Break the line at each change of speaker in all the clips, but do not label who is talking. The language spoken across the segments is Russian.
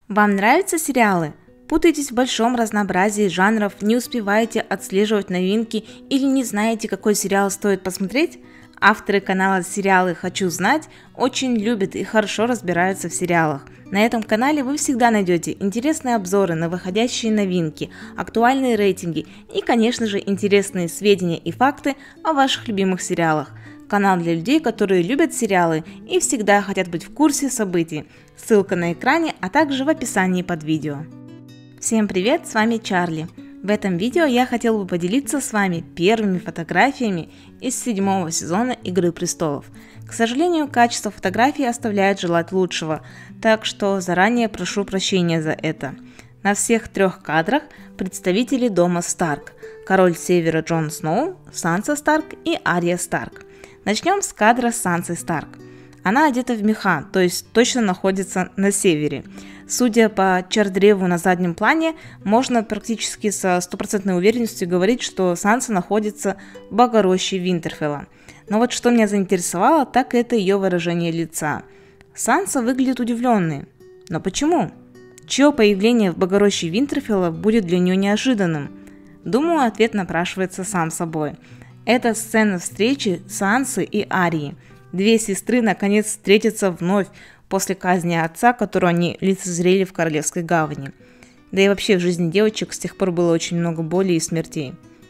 Вам нравятся сериалы? Путаетесь в большом разнообразии жанров, не успеваете отслеживать новинки или не знаете, какой сериал стоит посмотреть? Авторы канала «Сериалы Хочу знать» очень любят и хорошо разбираются в сериалах. На этом канале вы всегда найдете интересные обзоры на выходящие новинки, актуальные рейтинги и, конечно же, интересные сведения и факты о ваших любимых сериалах. Канал для людей, которые любят сериалы и всегда хотят быть в курсе событий. Ссылка на экране, а также в описании под видео. Всем привет, с вами Чарли. В этом видео я хотела бы поделиться с вами первыми фотографиями из 7-го сезона Игры престолов. К сожалению, качество фотографий оставляет желать лучшего, так что заранее прошу прощения за это. На всех 3 кадрах представители дома Старк: король Севера Джон Сноу, Санса Старк и Ария Старк. Начнем с кадра с Сансой Старк. Она одета в меха, то есть точно находится на севере. Судя по чар-древу на заднем плане, можно практически со стопроцентной уверенностью говорить, что Санса находится в Богороще Винтерфелла. Но вот что меня заинтересовало, так это ее выражение лица. Санса выглядит удивленной. Но почему? Чье появление в Богороще Винтерфелла будет для нее неожиданным? Думаю, ответ напрашивается сам собой. Это сцена встречи Сансы и Арии. Две сестры наконец встретятся вновь после казни отца, которую они лицезрели в Королевской гавани. Да и вообще в жизни девочек с тех пор было очень много боли и смертей.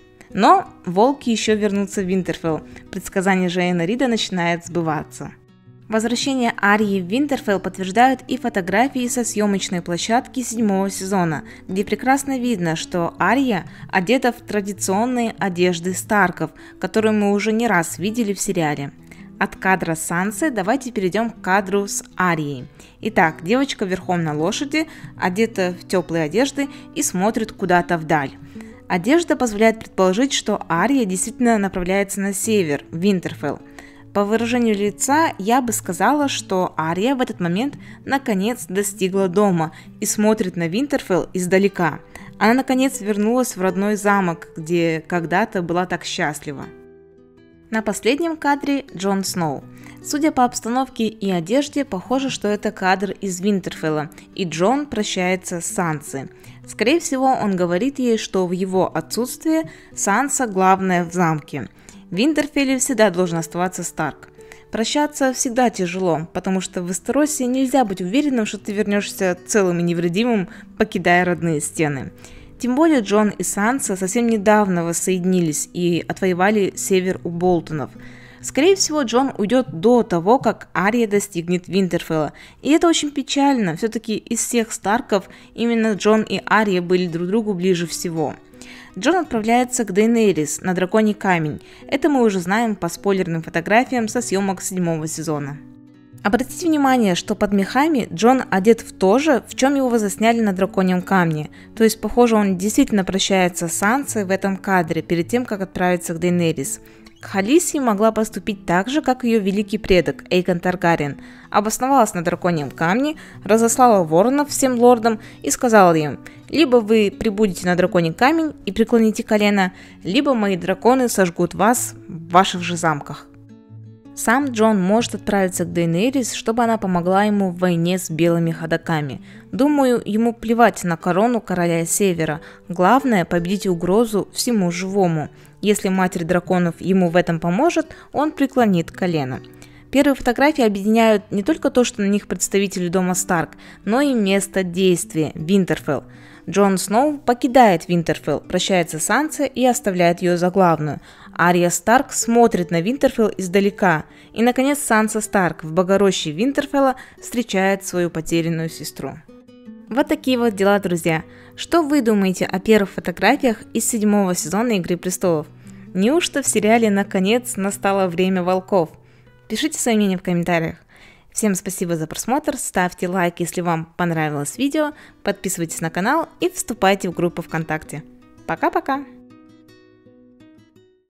Но волки еще вернутся в Винтерфелл. Предсказание Эйна Рида начинает сбываться. Возвращение Арии в Винтерфелл подтверждают и фотографии со съемочной площадки 7-го сезона, где прекрасно видно, что Ария одета в традиционные одежды Старков, которые мы уже не раз видели в сериале. От кадра с Сансой давайте перейдем к кадру с Арией. Итак, девочка верхом на лошади, одета в теплые одежды и смотрит куда-то вдаль. Одежда позволяет предположить, что Ария действительно направляется на север, в Винтерфелл. По выражению лица я бы сказала, что Ария в этот момент наконец достигла дома и смотрит на Винтерфелл издалека. Она наконец вернулась в родной замок, где когда-то была так счастлива. На последнем кадре Джон Сноу. Судя по обстановке и одежде, похоже, что это кадр из Винтерфелла, и Джон прощается с Сансой. Скорее всего, он говорит ей, что в его отсутствие Санса главная в замке. В Винтерфелле всегда должен оставаться Старк. Прощаться всегда тяжело, потому что в Вестеросе нельзя быть уверенным, что ты вернешься целым и невредимым, покидая родные стены. Тем более Джон и Санса совсем недавно воссоединились и отвоевали север у Болтонов. Скорее всего, Джон уйдет до того, как Ария достигнет Винтерфелла. И это очень печально, все-таки из всех Старков именно Джон и Ария были друг другу ближе всего. Джон отправляется к Дейенерис на Драконий камень. Это мы уже знаем по спойлерным фотографиям со съемок 7-го сезона. Обратите внимание, что под мехами Джон одет в то же, в чем его засняли на Драконьем камне. То есть, похоже, он действительно прощается с Сансой в этом кадре, перед тем, как отправиться к Дейенерис. Кхалиси могла поступить так же, как ее великий предок Эйкон Таргариен. Обосновалась на Драконьем камне, разослала воронов всем лордам и сказала им: либо вы прибудете на Драконий камень и преклоните колено, либо мои драконы сожгут вас в ваших же замках. Сам Джон может отправиться к Дейенерис, чтобы она помогла ему в войне с белыми ходоками. Думаю, ему плевать на корону короля Севера. Главное – победить угрозу всему живому. Если Матерь драконов ему в этом поможет, он преклонит колено. Первые фотографии объединяют не только то, что на них представители дома Старк, но и место действия – Винтерфелл. Джон Сноу покидает Винтерфелл, прощается с Сансой и оставляет ее за главную. Ария Старк смотрит на Винтерфелл издалека. И, наконец, Санса Старк в Богороще Винтерфелла встречает свою потерянную сестру. Вот такие вот дела, друзья. Что вы думаете о первых фотографиях из 7-го сезона Игры престолов? Неужто в сериале наконец настало время волков? Пишите свое мнение в комментариях. Всем спасибо за просмотр, ставьте лайк, если вам понравилось видео, подписывайтесь на канал и вступайте в группу ВКонтакте. Пока-пока!